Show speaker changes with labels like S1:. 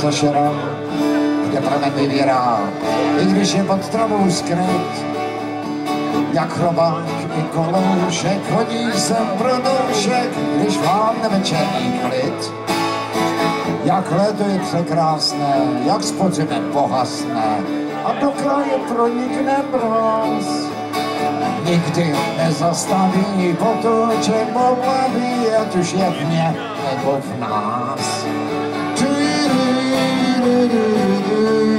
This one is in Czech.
S1: za šerem, kde pramen vybírá, i když je pod travou skryt. Jak chrobák i koloušek, hodí sem pro doušek, když vládne večerní klid. Jak léto je překrásné, jak s podzimem pohasne a do kraje pronikne mráz. Nikdy nezastaví potoček povlaví, ať už je v ně nebo v nás.